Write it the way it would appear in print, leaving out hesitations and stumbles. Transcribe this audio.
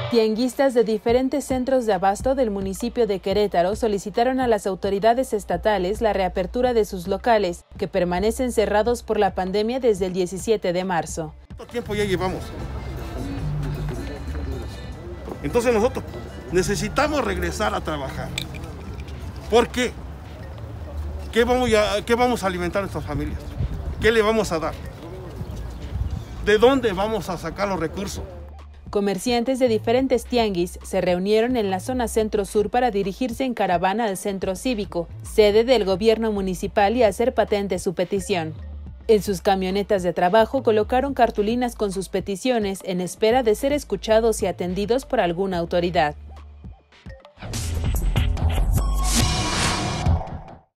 Tianguistas de diferentes centros de abasto del municipio de Querétaro solicitaron a las autoridades estatales la reapertura de sus locales, que permanecen cerrados por la pandemia desde el 17 de marzo. ¿Cuánto tiempo ya llevamos? Entonces nosotros necesitamos regresar a trabajar. ¿Por qué? ¿Qué vamos a alimentar a nuestras familias? ¿Qué le vamos a dar? ¿De dónde vamos a sacar los recursos? Comerciantes de diferentes tianguis se reunieron en la zona centro-sur para dirigirse en caravana al centro cívico, sede del gobierno municipal, y hacer patente su petición. En sus camionetas de trabajo colocaron cartulinas con sus peticiones en espera de ser escuchados y atendidos por alguna autoridad.